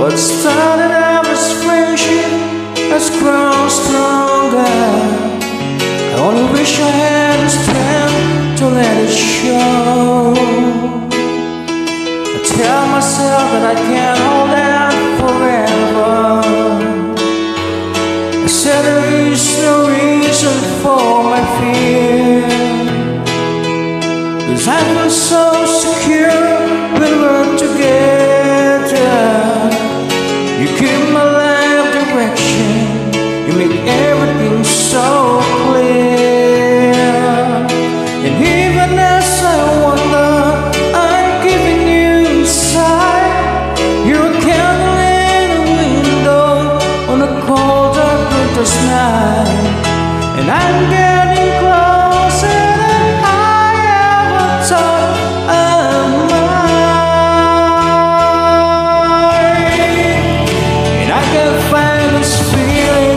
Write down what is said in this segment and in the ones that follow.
What started out as friendship has grown stronger. I only wish I had the strength to let it show. I tell myself that I can't hold out forever. I said there is no reason for my fear, 'cause I feel so secure when we're together. You give my life direction, you make everything so clear. And even as I wonder, I'm giving you sight. You're a candle in a window on a cold dark winter's night, and I'm getting closer than I ever thought I might. And I can't find this feeling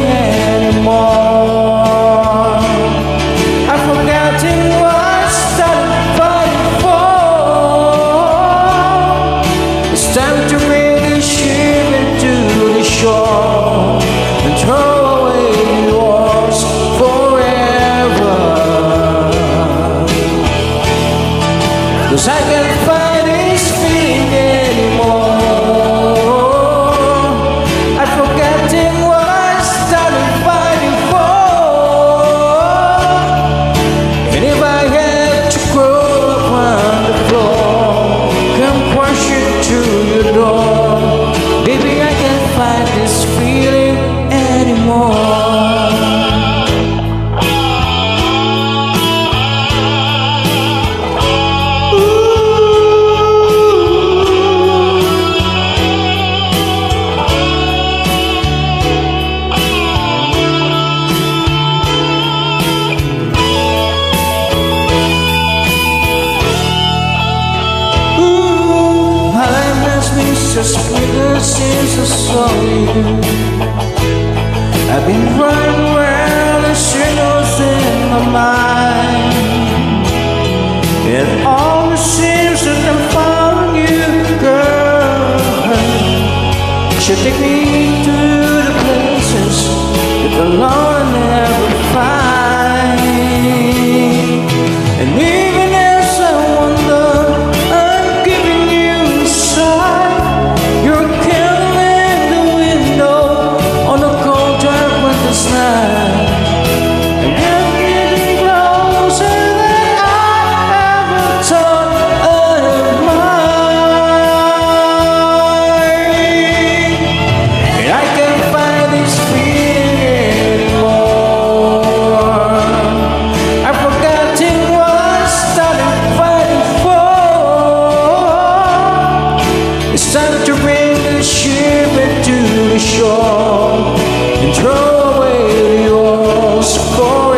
anymore. I've forgotten what I started fighting for. It's time to bring the ship into the shore and throw away the walls forever. 'Cause I can't find this feeling anymore. I've forgotten what I started fighting for. And if I had to crawl upon the floor, come crush it to your door, baby, I can't find this feeling anymore. Just because since I saw you, I've been running around and circles in my mind, and all the seems that I'm following you, girl. Should take me to the places that the Lord never find. And even as I wonder, I'm giving you sight. You're a candle in the window on a cold dark winter's night, and you're getting closer than I ever thought I might. And I can't find this feeling anymore. I've forgotten what I started fighting for. It's time to bring the ship into the shore and throw away the oars forever.